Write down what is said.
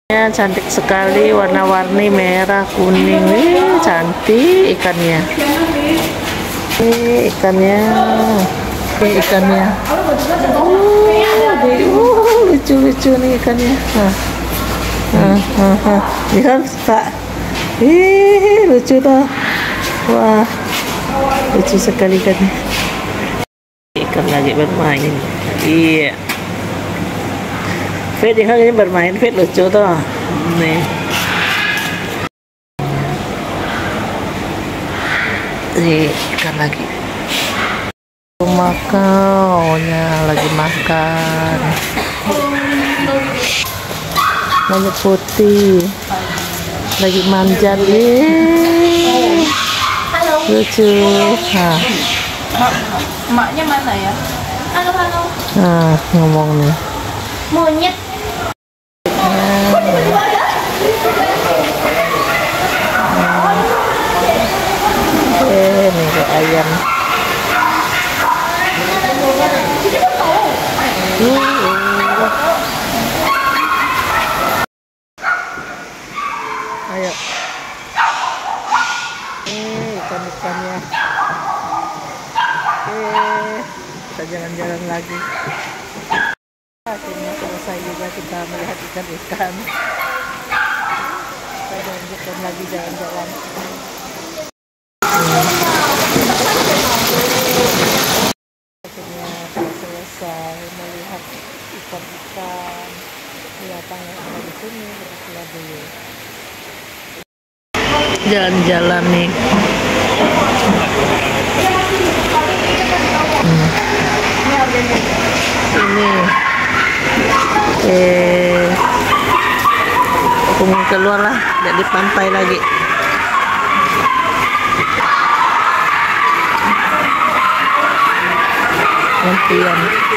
Ya, cantik sekali, warna-warni merah, kuning. Cantik ikannya. Ikannya. Ikannya. Lucu-lucu nih ikannya. Lihat, Pak. Lucu toh. Wah, lucu sekali ikannya. Ikan lagi bermain. Iya. Fit ini bermain, Fit lucu tuh. Nih. Nih, ikan lagi. Makaunya lagi makan. Monyet putih. Lagi manjat. Lucu. Nah. Emaknya mana ya? Halo. Nah, ngomong nih. Monyet. Nih kayak ayam. Ayo. Ikan-ikannya. Kita jalan-jalan lagi. Akhirnya selesai juga kita melihat ikan-ikan. Kita lanjutkan lagi jalan-jalan. Akhirnya kita selesai melihat ikan-ikan binatang yang ada di sini. Kita keluar dulu. Jalan-jalan nih. Ini aku keluar lah, di pantai lagi. Gantian.